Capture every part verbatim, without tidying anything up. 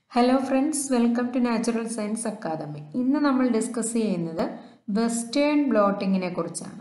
Hello friends, welcome to natural science academy. ഇന്ന് നമ്മൾ discuss ചെയ്യുന്നത് വെസ്റ്റേൺ ബ്ലോട്ടിങ്ങിനെ കുറിച്ചാണ്.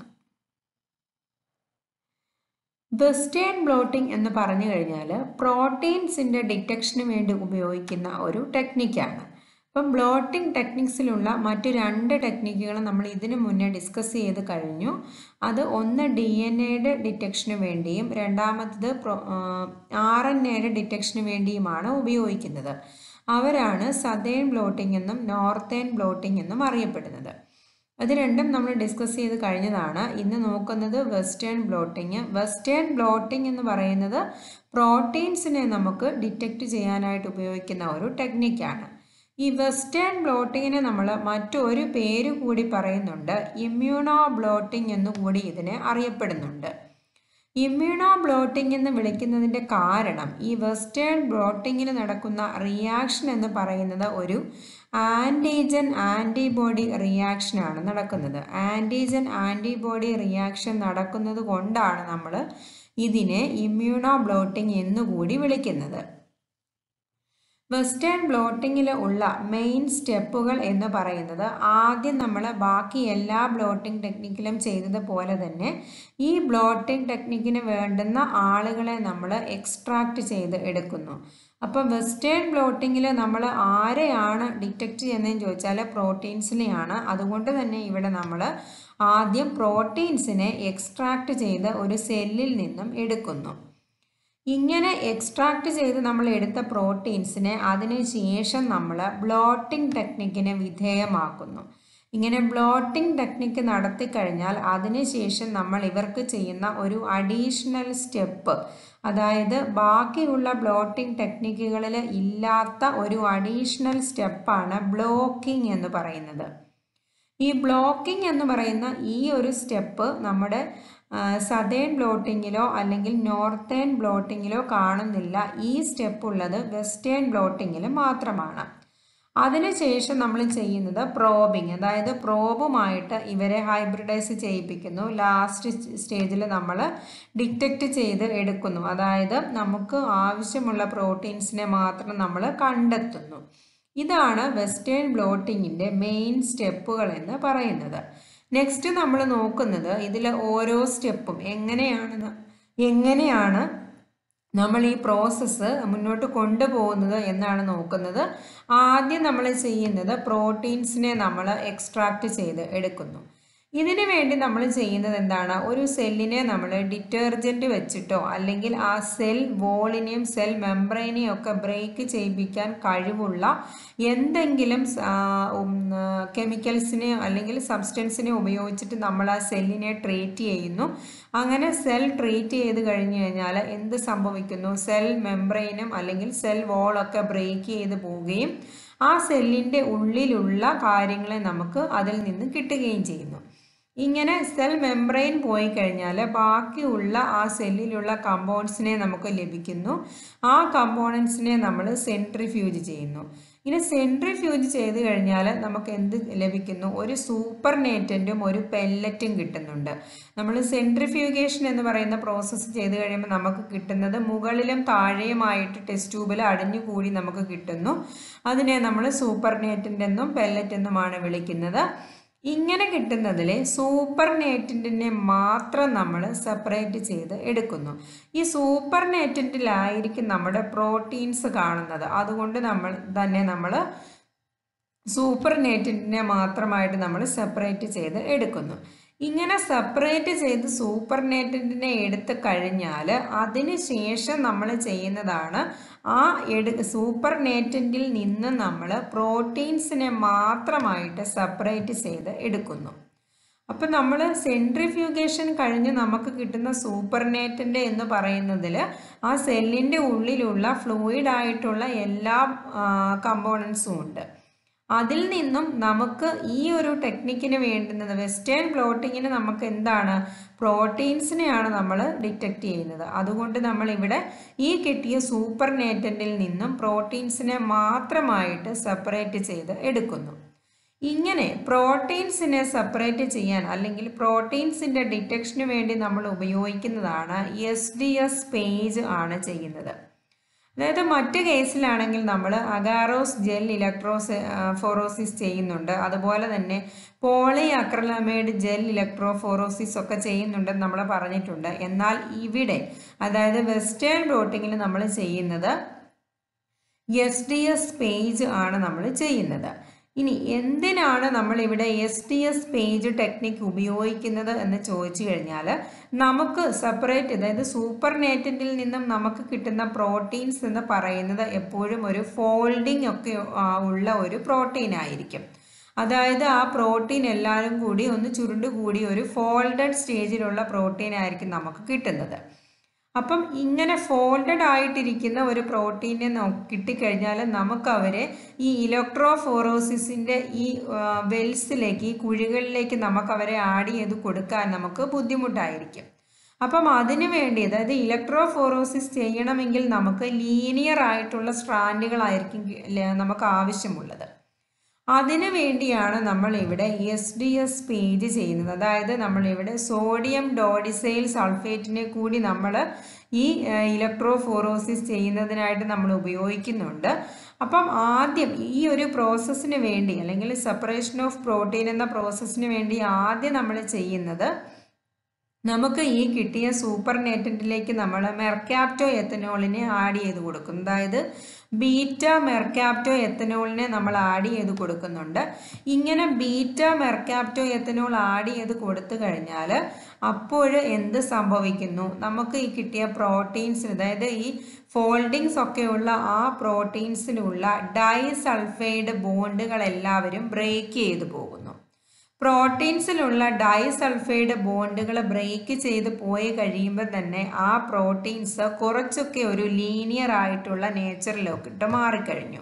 വെസ്റ്റേൺ ബ്ലോട്ടിംഗ് എന്ന് പറഞ്ഞു കഴിഞ്ഞാൽ പ്രോട്ടീൻസിൻ്റെ ഡിറ്റക്ഷന് വേണ്ടി ഉപയോഗിക്കുന്ന ഒരു ടെക്നിക്കാണ്. അപ്പം ബ്ലോട്ടിംഗ് ടെക്നിക്സിലുള്ള മറ്റു രണ്ട് ടെക്നിക്കുകൾ നമ്മൾ ഇതിനു മുന്നേ ഡിസ്കസ് ചെയ്ത് കഴിഞ്ഞു. അത് ഒന്ന് ഡി എൻ എയുടെ ഡിറ്റക്ഷന് വേണ്ടിയും രണ്ടാമത്തത് ആർ എൻ എയുടെ ഡിറ്റക്ഷന് വേണ്ടിയുമാണ് ഉപയോഗിക്കുന്നത്. അവരാണ് സതേൺ ബ്ലോട്ടിംഗ് എന്നും നോർത്തേൺ ബ്ലോട്ടിംഗ് എന്നും അറിയപ്പെടുന്നത്. അത് രണ്ടും നമ്മൾ ഡിസ്കസ് ചെയ്ത് കഴിഞ്ഞതാണ്. ഇന്ന് നോക്കുന്നത് വെസ്റ്റേൺ ബ്ലോട്ടിങ്. വെസ്റ്റേൺ ബ്ലോട്ടിംഗ് എന്ന് പറയുന്നത് പ്രോട്ടീൻസിനെ നമുക്ക് ഡിറ്റക്റ്റ് ചെയ്യാനായിട്ട് ഉപയോഗിക്കുന്ന ഒരു ടെക്നിക്കാണ്. ഈ വെസ്റ്റേൺ ബ്ലോട്ടിങ്ങിനെ നമ്മൾ മറ്റൊരു പേര് കൂടി പറയുന്നുണ്ട്, ഇമ്മ്യൂണോ ബ്ലോട്ടിംഗ് എന്നുകൂടി ഇതിനെ അറിയപ്പെടുന്നുണ്ട്. ഇമ്മ്യൂണോ ബ്ലോട്ടിംഗ് എന്ന് വിളിക്കുന്നതിൻ്റെ കാരണം ഈ വെസ്റ്റേൺ ബ്ലോട്ടിങ്ങിന് നടക്കുന്ന റിയാക്ഷൻ എന്ന് പറയുന്നത് ഒരു ആൻറ്റിജൻ ആൻറ്റിബോഡി റിയാക്ഷനാണ് നടക്കുന്നത്. ആൻറ്റിജൻ ആൻറ്റിബോഡി റിയാക്ഷൻ നടക്കുന്നത് കൊണ്ടാണ് നമ്മൾ ഇതിനെ ഇമ്മ്യൂണോ ബ്ലോട്ടിംഗ് എന്നുകൂടി വിളിക്കുന്നത്. വെസ്റ്റേൺ ബ്ലോട്ടിങ്ങിൽ ഉള്ള മെയിൻ സ്റ്റെപ്പുകൾ എന്ന് പറയുന്നത്, ആദ്യം നമ്മൾ ബാക്കി എല്ലാ ബ്ലോട്ടിംഗ് ടെക്നിക്കിലും ചെയ്തതുപോലെ തന്നെ ഈ ബ്ലോട്ടിംഗ് ടെക്നിക്കിന് വേണ്ടുന്ന ആളുകളെ നമ്മൾ എക്സ്ട്രാക്റ്റ് ചെയ്ത് എടുക്കുന്നു. അപ്പം വെസ്റ്റേൺ ബ്ലോട്ടിങ്ങിൽ നമ്മൾ ആരെയാണ് ഡിറ്റക്റ്റ് ചെയ്യുന്നതെന്ന് ചോദിച്ചാൽ പ്രോട്ടീൻസിനെയാണ്. അതുകൊണ്ട് തന്നെ ഇവിടെ നമ്മൾ ആദ്യം പ്രോട്ടീൻസിനെ എക്സ്ട്രാക്റ്റ് ചെയ്ത് ഒരു സെല്ലിൽ നിന്നും എടുക്കുന്നു. ഇങ്ങനെ എക്സ്ട്രാക്റ്റ് ചെയ്ത് നമ്മൾ എടുത്ത പ്രോട്ടീൻസിനെ അതിന് ശേഷം നമ്മൾ ബ്ലോട്ടിംഗ് ടെക്നിക്കിന് വിധേയമാക്കുന്നു. ഇങ്ങനെ ബ്ലോട്ടിംഗ് ടെക്നിക്ക് നടത്തി കഴിഞ്ഞാൽ അതിനുശേഷം നമ്മൾ ഇവർക്ക് ചെയ്യുന്ന ഒരു അഡീഷണൽ സ്റ്റെപ്പ്, അതായത് ബാക്കിയുള്ള ബ്ലോട്ടിംഗ് ടെക്നിക്കുകളിൽ ഇല്ലാത്ത ഒരു അഡീഷണൽ സ്റ്റെപ്പാണ് ബ്ലോക്കിംഗ് എന്ന് പറയുന്നത്. ഈ ബ്ലോക്കിംഗ് എന്ന് പറയുന്ന ഈ ഒരു സ്റ്റെപ്പ് നമ്മുടെ സതേൺ ബ്ലോട്ടിങ്ങിലോ അല്ലെങ്കിൽ നോർത്തേൺ ബ്ലോട്ടിങ്ങിലോ കാണുന്നില്ല. ഈ സ്റ്റെപ്പ് ഉള്ളത് വെസ്റ്റേൺ ബ്ലോട്ടിങ്ങിൽ മാത്രമാണ്. അതിനുശേഷം നമ്മൾ ചെയ്യുന്നത് പ്രോബിങ്, അതായത് പ്രോബുമായിട്ട് ഇവരെ ഹൈബ്രിഡൈസ് ചെയ്യിപ്പിക്കുന്നു. ലാസ്റ്റ് സ്റ്റേജിൽ നമ്മൾ ഡിറ്റക്റ്റ് ചെയ്ത് എടുക്കുന്നു, അതായത് നമുക്ക് ആവശ്യമുള്ള പ്രോട്ടീൻസിനെ മാത്രം നമ്മൾ കണ്ടെത്തുന്നു. ഇതാണ് വെസ്റ്റേൺ ബ്ലോട്ടിങ്ങിൻ്റെ മെയിൻ സ്റ്റെപ്പുകൾ എന്ന് പറയുന്നത്. നെക്സ്റ്റ് നമ്മൾ നോക്കുന്നത് ഇതിൽ ഓരോ സ്റ്റെപ്പും എങ്ങനെയാണ് എങ്ങനെയാണ് നമ്മൾ ഈ പ്രോസസ്സ് മുന്നോട്ട് കൊണ്ടുപോകുന്നത് എന്നാണ് നോക്കുന്നത്. ആദ്യം നമ്മൾ ചെയ്യുന്നത് പ്രോട്ടീൻസിനെ നമ്മൾ എക്സ്ട്രാക്റ്റ് ചെയ്ത് എടുക്കുന്നു. ഇതിനു വേണ്ടി നമ്മൾ ചെയ്യുന്നത് എന്താണ്, ഒരു സെല്ലിനെ നമ്മൾ ഡിറ്റർജൻറ്റ് വെച്ചിട്ടോ അല്ലെങ്കിൽ ആ സെൽ വോളിനെയും സെൽ മെംബ്രെയിനെയും ഒക്കെ ബ്രേക്ക് ചെയ്യിപ്പിക്കാൻ കഴിവുള്ള എന്തെങ്കിലും കെമിക്കൽസിനെ അല്ലെങ്കിൽ സബ്സ്റ്റൻസിനെ ഉപയോഗിച്ചിട്ട് നമ്മൾ ആ സെല്ലിനെ ട്രീറ്റ് ചെയ്യുന്നു. അങ്ങനെ സെൽ ട്രീറ്റ് ചെയ്ത് കഴിഞ്ഞു കഴിഞ്ഞാൽ എന്ത് സംഭവിക്കുന്നു, സെൽ മെംബ്രെയിനും അല്ലെങ്കിൽ സെൽ വോളൊക്കെ ബ്രേക്ക് ചെയ്ത് പോവുകയും ആ സെല്ലിൻ്റെ ഉള്ളിലുള്ള കാര്യങ്ങളെ നമുക്ക് അതിൽ നിന്ന് കിട്ടുകയും ചെയ്യുന്നു. ഇങ്ങനെ സെൽ മെംബ്രെയിൻ പോയി കഴിഞ്ഞാൽ ബാക്കിയുള്ള ആ സെല്ലിലുള്ള കമ്പോണൻസിനെ നമുക്ക് ലഭിക്കുന്നു. ആ കമ്പോണൻസിനെ നമ്മൾ സെൻട്രിഫ്യൂജ് ചെയ്യുന്നു. ഇങ്ങനെ സെൻട്രിഫ്യൂജ് ചെയ്ത് കഴിഞ്ഞാൽ നമുക്ക് എന്ത് ലഭിക്കുന്നു, ഒരു സൂപ്പർ നേറ്റൻറ്റും ഒരു പെല്ലറ്റും കിട്ടുന്നുണ്ട്. നമ്മൾ സെൻട്രിഫ്യൂഗേഷൻ എന്ന് പറയുന്ന പ്രോസസ്സ് ചെയ്ത് കഴിയുമ്പോൾ നമുക്ക് കിട്ടുന്നത് മുകളിലും താഴെയുമായിട്ട് ടെസ്റ്റ് ട്യൂബിൽ അടിഞ്ഞുകൂടി നമുക്ക് കിട്ടുന്നു. അതിനെ നമ്മൾ സൂപ്പർ നേറ്റൻ്റ് എന്നും പെല്ലറ്റ് എന്നുമാണ് വിളിക്കുന്നത്. ഇങ്ങനെ കിട്ടുന്നതിൽ സൂപ്പർ നേറ്റൻറ്റിനെ മാത്രം നമ്മൾ സെപ്പറേറ്റ് ചെയ്ത് എടുക്കുന്നു. ഈ സൂപ്പർ നേറ്റൻറ്റിലായിരിക്കും നമ്മുടെ പ്രോട്ടീൻസ് കാണുന്നത്. അതുകൊണ്ട് നമ്മൾ തന്നെ നമ്മൾ സൂപ്പർ നേറ്റൻറ്റിനെ മാത്രമായിട്ട് നമ്മൾ സെപ്പറേറ്റ് ചെയ്ത് എടുക്കുന്നു. ഇങ്ങനെ സെപ്പറേറ്റ് ചെയ്ത് സൂപ്പർ നേറ്റൻറ്റിനെ എടുത്ത് കഴിഞ്ഞാൽ അതിന് ശേഷം നമ്മൾ ചെയ്യുന്നതാണ് ആ എടു സൂപ്പർ നേറ്റൻറ്റിൽ നിന്ന് നമ്മൾ പ്രോട്ടീൻസിനെ മാത്രമായിട്ട് സെപ്പറേറ്റ് ചെയ്ത് എടുക്കുന്നു. അപ്പം നമ്മൾ സെൻട്രിഫ്യൂഗേഷൻ കഴിഞ്ഞ് നമുക്ക് കിട്ടുന്ന സൂപ്പർ നേറ്റൻ്റ് എന്ന് പറയുന്നതിൽ ആ സെല്ലിൻ്റെ ഉള്ളിലുള്ള ഫ്ലൂയിഡായിട്ടുള്ള എല്ലാ കമ്പോണൻസും ഉണ്ട്. അതിൽ നിന്നും നമുക്ക് ഈ ഒരു ടെക്നിക്കിന് വേണ്ടുന്നത്, വെസ്റ്റേൺ ബ്ലോട്ടിങ്ങിന് നമുക്ക് എന്താണ്, പ്രോട്ടീൻസിനെയാണ് നമ്മൾ ഡിറ്റക്റ്റ് ചെയ്യുന്നത്. അതുകൊണ്ട് നമ്മൾ ഇവിടെ ഈ കിട്ടിയ സൂപ്പർ നേറ്റൻറ്റിൽ നിന്നും പ്രോട്ടീൻസിനെ മാത്രമായിട്ട് സെപ്പറേറ്റ് ചെയ്ത് എടുക്കുന്നു. ഇങ്ങനെ പ്രോട്ടീൻസിനെ സെപ്പറേറ്റ് ചെയ്യാൻ അല്ലെങ്കിൽ പ്രോട്ടീൻസിൻ്റെ ഡിറ്റക്ഷന് വേണ്ടി നമ്മൾ ഉപയോഗിക്കുന്നതാണ് എസ് ഡി എസ് പേജ് ആണ് ചെയ്യുന്നത്. അതായത് മറ്റ് കേസിലാണെങ്കിൽ നമ്മൾ അഗാറോസ് ജെൽ ഇലക്ട്രോസ് ഫോറോസിസ് ചെയ്യുന്നുണ്ട്, അതുപോലെ തന്നെ പോളി അക്രിലമൈഡ് ജെൽ ഇലക്ട്രോഫോറോസിസ് ഒക്കെ ചെയ്യുന്നുണ്ടെന്ന് നമ്മൾ പറഞ്ഞിട്ടുണ്ട്. എന്നാൽ ഇവിടെ അതായത് വെസ്റ്റേൺ ബ്ലോട്ടിങ്ങിൽ നമ്മൾ ചെയ്യുന്നത് എസ് ഡി എസ് പേജ് ആണ് നമ്മൾ ചെയ്യുന്നത്. ഇനി എന്തിനാണ് നമ്മൾ ഇവിടെ S D S page technique ഉപയോഗിക്കുന്നത് എന്ന് ചോദിച്ചു കഴിഞ്ഞാൽ, നമുക്ക് സെപ്പറേറ്റ് അതായത് സൂപ്പർ നേറ്റന്റിൽ നിന്നും നമുക്ക് കിട്ടുന്ന പ്രോട്ടീൻസ് എന്ന് പറയുന്നത് എപ്പോഴും ഒരു ഫോൾഡിംഗ് ഒക്കെ ഉള്ള ഒരു പ്രോട്ടീൻ ആയിരിക്കും. അതായത് ആ പ്രോട്ടീൻ എല്ലാവരും കൂടി ഒന്ന് ചുരുണ്ട് കൂടി ഒരു ഫോൾഡഡ് സ്റ്റേജിലുള്ള പ്രോട്ടീൻ ആയിരിക്കും നമുക്ക് കിട്ടുന്നത്. അപ്പം ഇങ്ങനെ ഫോൾഡഡ് ആയിട്ടിരിക്കുന്ന ഒരു പ്രോട്ടീനെ നോ കിട്ടിക്കഴിഞ്ഞാൽ നമുക്ക് അവരെ ഈ ഇലക്ട്രോഫോറോസിസിൻ്റെ ഈ വെൽസിലേക്ക് ഈ കുഴികളിലേക്ക് നമുക്ക് അവരെ ആഡ് ചെയ്ത് കൊടുക്കാൻ നമുക്ക് ബുദ്ധിമുട്ടായിരിക്കും. അപ്പം അതിനു വേണ്ടി അതായത് ഇലക്ട്രോഫോറോസിസ് ചെയ്യണമെങ്കിൽ നമുക്ക് ലീനിയർ ആയിട്ടുള്ള സ്ട്രാൻഡുകളായിരിക്കും നമുക്ക് ആവശ്യമുള്ളത്. അതിനു വേണ്ടിയാണ് നമ്മൾ ഇവിടെ എസ് ഡി എസ് പേജ് ചെയ്യുന്നത്. അതായത് നമ്മളിവിടെ സോഡിയം ഡോഡിസൈൽ സൾഫേറ്റിനെ കൂടി നമ്മൾ ഈ ഇലക്ട്രോഫോറോസിസ് ചെയ്യുന്നതിനായിട്ട് നമ്മൾ ഉപയോഗിക്കുന്നുണ്ട്. അപ്പം ആദ്യം ഈ ഒരു പ്രോസസ്സിന് വേണ്ടി അല്ലെങ്കിൽ സെപ്പറേഷൻ ഓഫ് പ്രോട്ടീൻ എന്ന പ്രോസസ്സിന് വേണ്ടി ആദ്യം നമ്മൾ ചെയ്യുന്നത്, നമുക്ക് ഈ കിട്ടിയ സൂപ്പർ നേറ്റന്റിലേക്ക് നമ്മൾ മെർക്കാപ്റ്റോ എത്തനോളിനെ ആഡ് ചെയ്ത് കൊടുക്കും. അതായത് ബീറ്റ മെർക്കാപ്റ്റോ എത്തനോളിനെ നമ്മൾ ആഡ് ചെയ്ത് കൊടുക്കുന്നുണ്ട്. ഇങ്ങനെ ബീറ്റ മെർക്കാപ്റ്റോ എത്തനോൾ ആഡ് ചെയ്ത് കൊടുത്തു കഴിഞ്ഞാൽ അപ്പോൾ എന്ത് സംഭവിക്കുന്നു, നമുക്ക് ഈ കിട്ടിയ പ്രോട്ടീൻസ് അതായത് ഈ ഫോൾഡിങ്സ് ഒക്കെയുള്ള ആ പ്രോട്ടീൻസിലുള്ള ഡൈസൾഫൈഡ് ബോണ്ടുകൾ എല്ലാവരും ബ്രേക്ക് ചെയ്ത് പോകുന്നു. പ്രോട്ടീൻസിലുള്ള ഡൈസൾഫൈഡ് ബോണ്ടുകൾ ബ്രേക്ക് ചെയ്ത് പോയി കഴിയുമ്പോൾ തന്നെ ആ പ്രോട്ടീൻസ് കുറച്ചൊക്കെ ഒരു ലീനിയർ ആയിട്ടുള്ള നേച്ചറിലോട്ട് മാറിക്കഴിഞ്ഞു.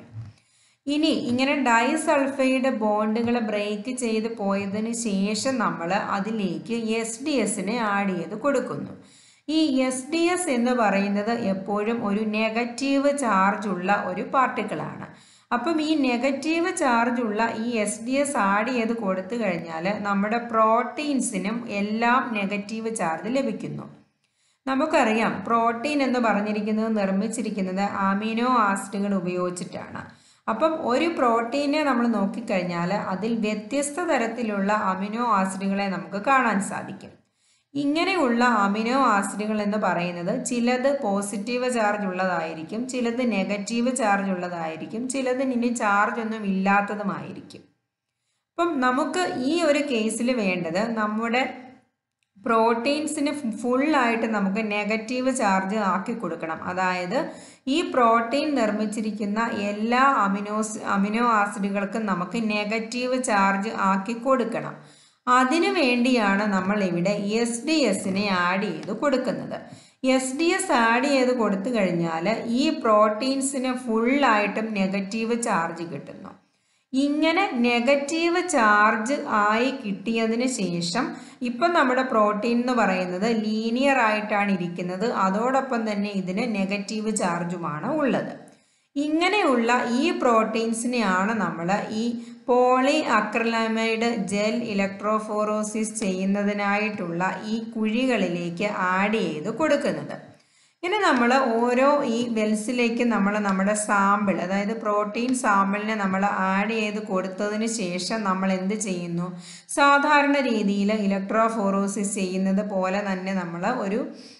ഇനി ഇങ്ങനെ ഡൈസൾഫൈഡ് ബോണ്ടുകൾ ബ്രേക്ക് ചെയ്ത് പോയതിന് ശേഷം നമ്മൾ അതിലേക്ക് എസ് ഡി എസിനെ ആഡ് ചെയ്ത് കൊടുക്കുന്നു. ഈ എസ് ഡി എസ് എന്ന് പറയുന്നത് എപ്പോഴും ഒരു നെഗറ്റീവ് ചാർജ് ഉള്ള ഒരു പാർട്ടിക്കിളാണ്. അപ്പം ഈ നെഗറ്റീവ് ചാർജ് ഉള്ള ഈ എസ് ഡി എസ് ആഡ് ചെയ്ത് കൊടുത്തു കഴിഞ്ഞാൽ നമ്മുടെ പ്രോട്ടീൻസിനും എല്ലാം നെഗറ്റീവ് ചാർജ് ലഭിക്കുന്നു. നമുക്കറിയാം പ്രോട്ടീൻ എന്ന് പറഞ്ഞിരിക്കുന്നത് നിർമ്മിച്ചിരിക്കുന്നത് അമിനോ ആസിഡുകൾ ഉപയോഗിച്ചിട്ടാണ്. അപ്പം ഒരു പ്രോട്ടീനെ നമ്മൾ നോക്കിക്കഴിഞ്ഞാൽ അതിൽ വ്യത്യസ്ത തരത്തിലുള്ള അമിനോ ആസിഡുകളെ നമുക്ക് കാണാൻ സാധിക്കും. ഇങ്ങനെയുള്ള അമിനോ ആസിഡുകൾ എന്ന് പറയുന്നത് ചിലത് പോസിറ്റീവ് ചാർജ് ഉള്ളതായിരിക്കും, ചിലത് നെഗറ്റീവ് ചാർജ് ഉള്ളതായിരിക്കും, ചിലത് ഇനി ചാർജ് ഒന്നും ഇല്ലാത്തതുമായിരിക്കും. അപ്പം നമുക്ക് ഈ ഒരു കേസിൽ വേണ്ടത് നമ്മുടെ പ്രോട്ടീൻസിന് ഫുള്ളായിട്ട് നമുക്ക് നെഗറ്റീവ് ചാർജ് ആക്കി കൊടുക്കണം. അതായത് ഈ പ്രോട്ടീൻ നിർമ്മിച്ചിരിക്കുന്ന എല്ലാ അമിനോസ് അമിനോ ആസിഡുകൾക്കും നമുക്ക് നെഗറ്റീവ് ചാർജ് ആക്കി കൊടുക്കണം. അതിനു വേണ്ടിയാണ് നമ്മൾ ഇവിടെ എസ് ഡി എസിനെ ആഡ് ചെയ്ത് കൊടുക്കുന്നത്. എസ് ഡി എസ് ആഡ് ചെയ്ത് കൊടുത്തു കഴിഞ്ഞാൽ ഈ പ്രോട്ടീൻസിന് ഫുള്ളായിട്ടും നെഗറ്റീവ് ചാർജ് കിട്ടുന്നു. ഇങ്ങനെ നെഗറ്റീവ് ചാർജ് ആയി കിട്ടിയതിന് ശേഷം ഇപ്പം നമ്മുടെ പ്രോട്ടീൻ എന്ന് പറയുന്നത് ലീനിയർ ആയിട്ടാണ് ഇരിക്കുന്നത്, അതോടൊപ്പം തന്നെ ഇതിന് നെഗറ്റീവ് ചാർജുമാണ് ഉള്ളത്. ഇങ്ങനെയുള്ള ഈ പ്രോട്ടീൻസിനെയാണ് നമ്മൾ ഈ പോളി അക്രിലമൈഡ് ജെൽ ഇലക്ട്രോഫോറോസിസ് ചെയ്യുന്നതിനായിട്ടുള്ള ഈ കുഴികളിലേക്ക് ആഡ് ചെയ്ത് കൊടുക്കുന്നത്. ഇനി നമ്മൾ ഓരോ ഈ വെൽസിലേക്ക് നമ്മൾ നമ്മുടെ സാമ്പിൾ അതായത് പ്രോട്ടീൻ സാമ്പിളിനെ നമ്മൾ ആഡ് ചെയ്ത് കൊടുത്തതിന് ശേഷം നമ്മൾ എന്ത് ചെയ്യുന്നു, സാധാരണ രീതിയിൽ ഇലക്ട്രോഫോറോസിസ് ചെയ്യുന്നത് പോലെ തന്നെ നമ്മൾ ഒരു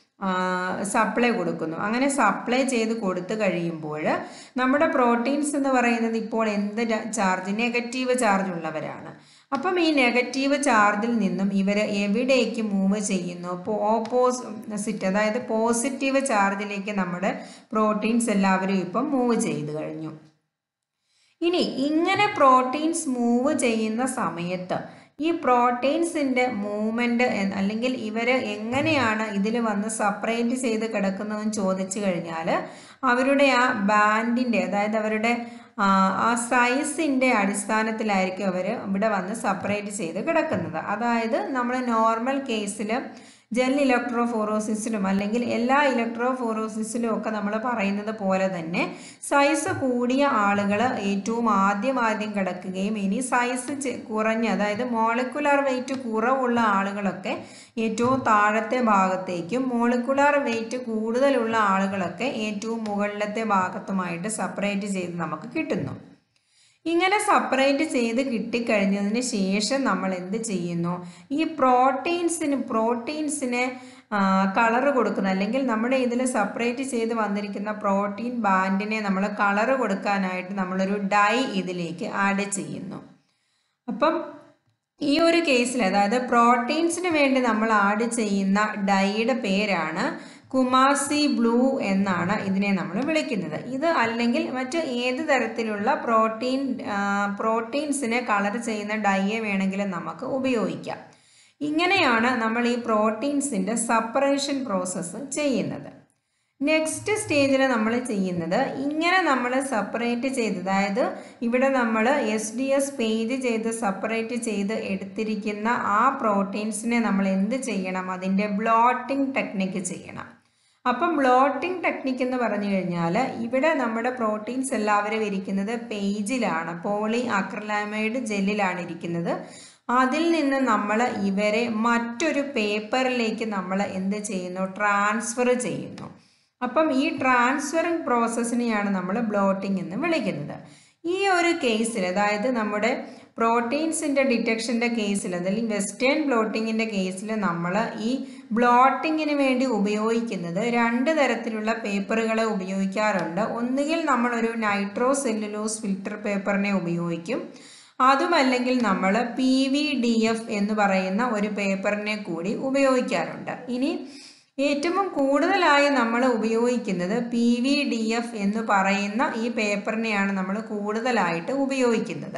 സപ്ലൈ കൊടുക്കുന്നു. അങ്ങനെ സപ്ലൈ ചെയ്ത് കൊടുത്തു കഴിയുമ്പോൾ നമ്മുടെ പ്രോട്ടീൻസ് എന്ന് പറയുന്നത് ഇപ്പോൾ എന്ത് ചാർജ്, നെഗറ്റീവ് ചാർജ് ഉള്ളവരാണ്. അപ്പം ഈ നെഗറ്റീവ് ചാർജിൽ നിന്നും ഇവർ എവിടേക്ക് മൂവ് ചെയ്യുന്നു, ഓപ്പോസിറ്റ് അതായത് പോസിറ്റീവ് ചാർജിലേക്ക് നമ്മുടെ പ്രോട്ടീൻസ് എല്ലാവരും ഇപ്പം മൂവ് ചെയ്ത് കഴിഞ്ഞു. ഇനി ഇങ്ങനെ പ്രോട്ടീൻസ് മൂവ് ചെയ്യുന്ന സമയത്ത് ഈ പ്രോട്ടീൻസിൻ്റെ മൂവ്മെൻറ്റ് അല്ലെങ്കിൽ ഇവർ എങ്ങനെയാണ് ഇതിൽ വന്ന് സെപ്പറേറ്റ് ചെയ്ത് കിടക്കുന്നതെന്ന് ചോദിച്ചു കഴിഞ്ഞാൽ അവരുടെ ആ ബാൻഡിൻ്റെ അതായത് അവരുടെ ആ സൈസിൻ്റെ അടിസ്ഥാനത്തിലായിരിക്കും അവർ ഇവിടെ വന്ന് സെപ്പറേറ്റ് ചെയ്ത് കിടക്കുന്നത്. അതായത് നമ്മൾ നോർമൽ കേസിൽ ജെൽ ഇലക്ട്രോഫോറോസിസിലും അല്ലെങ്കിൽ എല്ലാ ഇലക്ട്രോഫോറോസിസിലും ഒക്കെ നമ്മൾ പറയുന്നത് പോലെ തന്നെ സൈസ് കൂടിയ ആളുകൾ ഏറ്റവും ആദ്യം ആദ്യം കിടക്കുകയും ഇനി സൈസ് കുറഞ്ഞ അതായത് മോളിക്കുലാർ വെയിറ്റ് കുറവുള്ള ആളുകളൊക്കെ ഏറ്റവും താഴത്തെ ഭാഗത്തേക്കും മോളിക്കുലാർ വെയിറ്റ് കൂടുതലുള്ള ആളുകളൊക്കെ ഏറ്റവും മുകളിലത്തെ ഭാഗത്തുമായിട്ട് സെപ്പറേറ്റ് ചെയ്ത് നമുക്ക് കിട്ടുന്നു. ഇങ്ങനെ സെപ്പറേറ്റ് ചെയ്ത് കിട്ടിക്കഴിഞ്ഞതിന് ശേഷം നമ്മൾ എന്ത് ചെയ്യുന്നു? ഈ പ്രോട്ടീൻസിന് പ്രോട്ടീൻസിനെ കളറ് കൊടുക്കുന്ന അല്ലെങ്കിൽ നമ്മുടെ ഇതിൽ സെപ്പറേറ്റ് ചെയ്ത് വന്നിരിക്കുന്ന പ്രോട്ടീൻ ബാൻഡിനെ നമ്മൾ കളറ് കൊടുക്കാനായിട്ട് നമ്മളൊരു ഡൈ ഇതിലേക്ക് ആഡ് ചെയ്യുന്നു. അപ്പം ഈ ഒരു കേസിൽ അതായത് പ്രോട്ടീൻസിന് വേണ്ടി നമ്മൾ ആഡ് ചെയ്യുന്ന ഡൈയുടെ പേരാണ് കുമാസി ബ്ലൂ എന്നാണ് ഇതിനെ നമ്മൾ വിളിക്കുന്നത്. ഇത് അല്ലെങ്കിൽ മറ്റ് ഏത് തരത്തിലുള്ള പ്രോട്ടീൻ പ്രോട്ടീൻസിനെ കളർ ചെയ്യുന്ന ഡൈയെ വേണമെങ്കിലും നമുക്ക് ഉപയോഗിക്കാം. ഇങ്ങനെയാണ് നമ്മൾ ഈ പ്രോട്ടീൻസിൻ്റെ സെപ്പറേഷൻ പ്രോസസ്സ് ചെയ്യുന്നത്. നെക്സ്റ്റ് സ്റ്റേജിൽ നമ്മൾ ചെയ്യുന്നത് ഇങ്ങനെ നമ്മൾ സെപ്പറേറ്റ് ചെയ്ത് അതായത് ഇവിടെ നമ്മൾ എസ് ഡി എസ് പേജ് ചെയ്ത് സെപ്പറേറ്റ് ചെയ്ത് എടുത്തിരിക്കുന്ന ആ പ്രോട്ടീൻസിനെ നമ്മൾ എന്ത് ചെയ്യണം? അതിൻ്റെ ബ്ലോട്ടിംഗ് ടെക്നിക്ക് ചെയ്യണം. അപ്പം ബ്ലോട്ടിംഗ് ടെക്നിക്ക് എന്ന് പറഞ്ഞു കഴിഞ്ഞാൽ ഇവിടെ നമ്മുടെ പ്രോട്ടീൻസ് എല്ലാവരും ഇരിക്കുന്നത് പേജിലാണ്, പോളി അക്രിലാമൈഡ് ജെല്ലിലാണ് ഇരിക്കുന്നത്. അതിൽ നിന്ന് നമ്മൾ ഇവരെ മറ്റൊരു പേപ്പറിലേക്ക് നമ്മൾ എന്ത് ചെയ്യുന്നു? ട്രാൻസ്ഫർ ചെയ്യുന്നു. അപ്പം ഈ ട്രാൻസ്ഫറിങ് പ്രോസസ്സിനെയാണ് നമ്മൾ ബ്ലോട്ടിംഗ് എന്ന് വിളിക്കുന്നത്. ഈ ഒരു കേസിൽ അതായത് നമ്മുടെ പ്രോട്ടീൻസിൻ്റെ ഡിറ്റക്ഷൻ്റെ കേസിൽ അല്ലെങ്കിൽ വെസ്റ്റേൺ ബ്ലോട്ടിങ്ങിൻ്റെ കേസിൽ നമ്മൾ ഈ ബ്ലോട്ടിങ്ങിന് വേണ്ടി ഉപയോഗിക്കുന്നത് രണ്ട് തരത്തിലുള്ള പേപ്പറുകളെ ഉപയോഗിക്കാറുണ്ട്. ഒന്നുകിൽ നമ്മളൊരു നൈട്രോ സെല്ലുലോസ് ഫിൽറ്റർ പേപ്പറിനെ ഉപയോഗിക്കും, അതുമല്ലെങ്കിൽ നമ്മൾ പി വി ഡി എഫ് എന്ന് പറയുന്ന ഒരു പേപ്പറിനെ കൂടി ഉപയോഗിക്കാറുണ്ട്. ഇനി ഏറ്റവും കൂടുതലായി നമ്മൾ ഉപയോഗിക്കുന്നത് പി വി ഡി എഫ് എന്ന് പറയുന്ന ഈ പേപ്പറിനെയാണ് നമ്മൾ കൂടുതലായിട്ട് ഉപയോഗിക്കുന്നത്.